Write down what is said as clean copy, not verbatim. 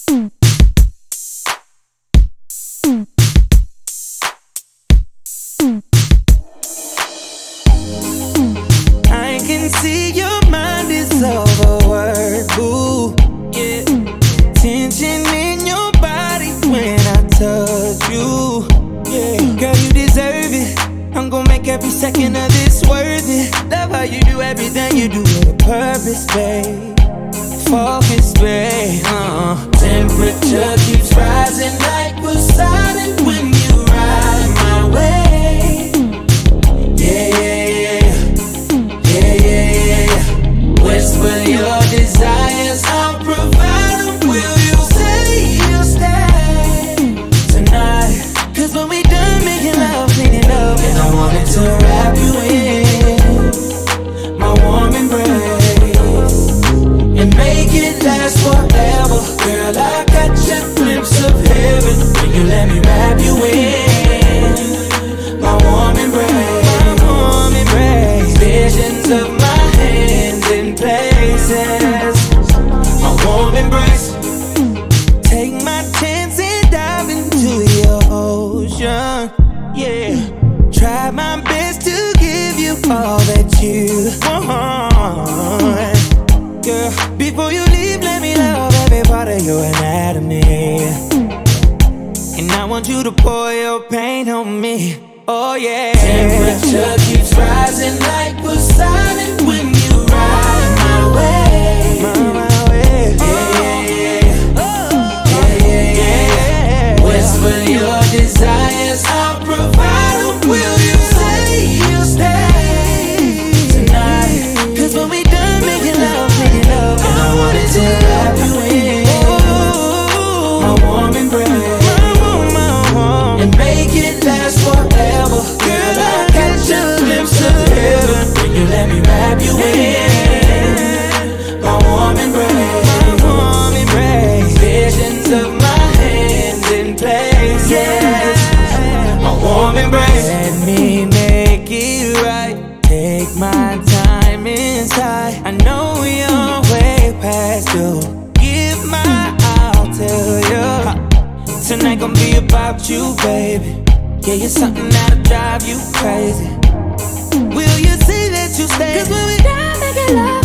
I can see your mind is overworked, boo. Yeah, tension in your body when I touch you. Yeah, girl, you deserve it. I'm gonna make every second of this worth it. Love how you do everything you do with a purpose, babe. Focus, babe. Temperature keeps rising like Poseidon when you ride my way. Yeah, yeah, yeah, yeah, yeah, yeah. Whisper your desires, I'll provide them. Will you say you'll stay tonight? Cause when we done making love, cleaning up, and I wanted to wrap you in my warm embrace and make it last forever. Girl, I got your glimpse of heaven when you let me wrap you in my warm embrace. Visions of my hands in places, my warm embrace. Take my chance and dive into your ocean. Yeah, try my best to give you all that you want. Girl, before you leave, let me love every part of your anatomy. And I want you to pour your pain on me. Oh yeah. Temperature keeps rising like Poseidon when you ride my way. My way. Yeah, yeah, yeah, yeah, yeah. Whisper your desires, I'll provide them. Will you say you'll stay tonight? Cause when we done making love, and I wanted to wrap you in my warm embrace and make it last forever. Girl, I got your glimpse of heaven when you let me wrap you in my warm embrace. Visions of my hands in places, my warm embrace. Let me make it right. Take my time inside. I know you're way past due. Give my all to you. Tonight gon' be about you, baby. Yeah, you're something that'll drive you crazy. Will you say that you stay? Cause when we done making love,